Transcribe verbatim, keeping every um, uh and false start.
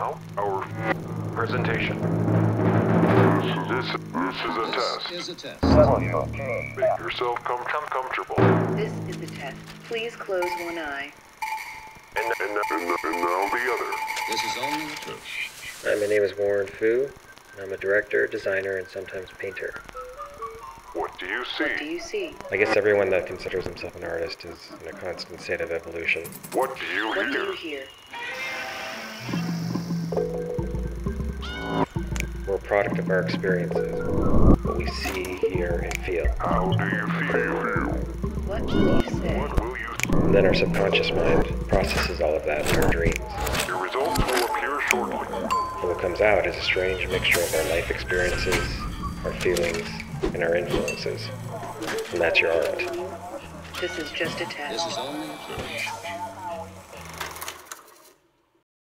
now, our presentation. This, this is a test. This is a test. Make yourself com com comfortable. This is the test. Please close one eye. And, and, and, and now the other. This is only a test. Hi, my name is Warren Fu. I'm a director, designer, and sometimes painter. What do you see? What do you see? I guess everyone that considers himself an artist is in a constant state of evolution. What do you What do hear? you hear? We're a product of our experiences, what we see, hear, and feel. How do you feel? What will you say? What will you And then our subconscious mind processes all of that in our dreams. Your results will appear shortly. And what comes out is a strange mixture of our life experiences, our feelings, and our influences. And that's your art. This is just a This test. is only a test.